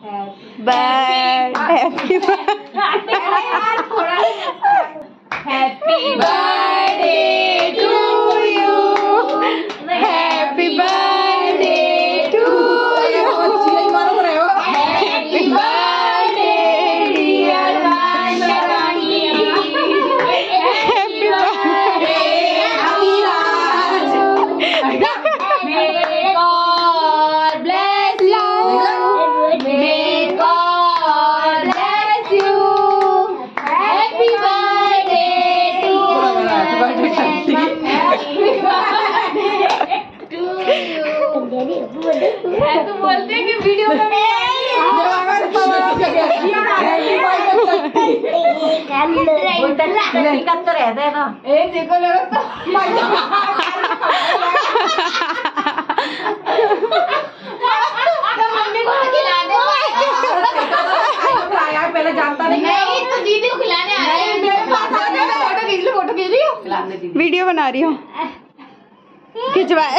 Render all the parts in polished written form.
Happy birthday to you, happy birthday to you, happy birthday dear Rani, happy birthday Abhilash, may God bless you, may God bless you, happy birthday to you, तो बोलते हैं कि video में देखो mummy को खिला दे, पहले जानता नहीं तो दीदी को खिलाने आ रहे हैं। फोटो खींच रही हो, वीडियो बना रही हूँ, खिंचवाए।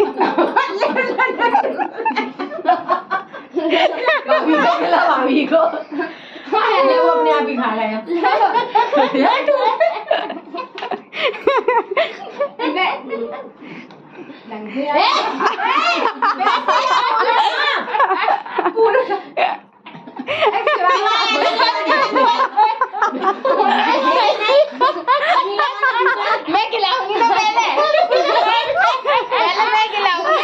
भाभी को वो अपने आप ही खा रहा मैं खिलाऊंगी तो पहले मैं खिलाऊंगी।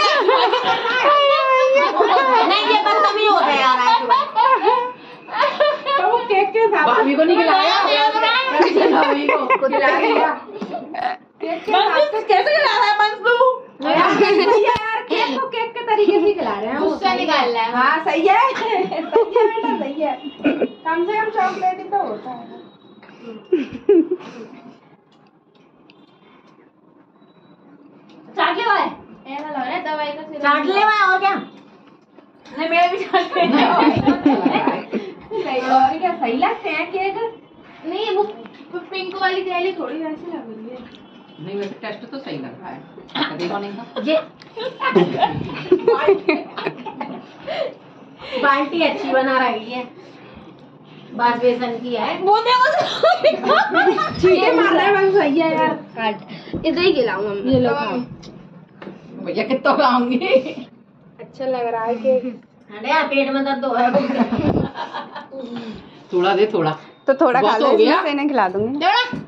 नहीं, ये बदतमीज होता है यार। तो वो केक के साथ भाभी को नहीं खिलाया, भाभी को खिला दिया। केक के साथ कैसे खिला रहा है मंसू? यार केक को केक के तरीके से खिला रहे हैं, गुस्सा निकाल रहा है। हाँ सही है, सही है बेटा, सही है। कम से कम चॉकलेट ही तो होता है। चाट ले भाई, ऐसा लग रहा है दवाई का सिरप। चाट ले भाई, और क्या? नहीं मेरे भी चाट ले। सही, और क्या सही लगते हैं केक? नहीं वो पिंक वाली जेली थोड़ी वैसी लग रही है। नहीं वैसे टेस्ट तो सही लग रहा है, देखो नहीं था ये बाल्टी अच्छी बना रही है, बस बेसन की है। वो देखो ठीक है, मार रहा है बस, सही है यार। काट इधर ही खिलाऊंगा मैं। ये लो खाओ। भैया कितना खाऊंगी। अच्छा लग रहा है केक। अरे यार पेट में दर्द हो रहा है। थोड़ा दे, थोड़ा तो थोड़ा खा बहुत लो, हो गया। इसमें से इन्हें खिला दूंगी।